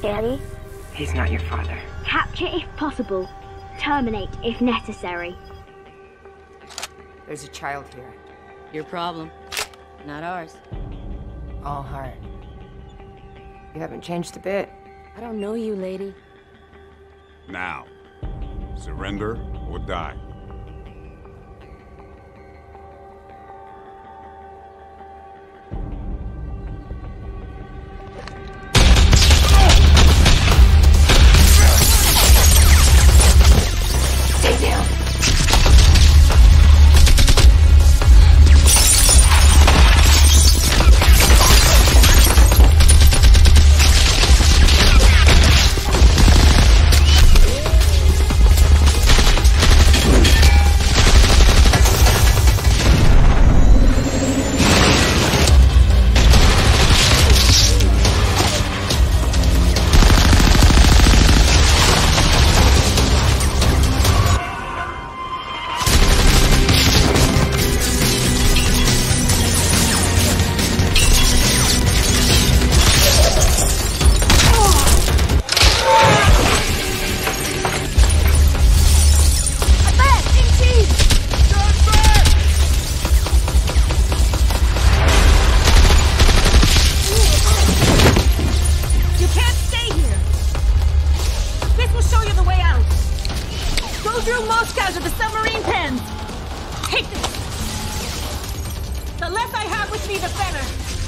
Daddy? He's not your father. Capture if possible. Terminate if necessary. There's a child here. Your problem, not ours. All heart. You haven't changed a bit. I don't know you, lady. Now, surrender or die. Stay down. The less I have with me, the better.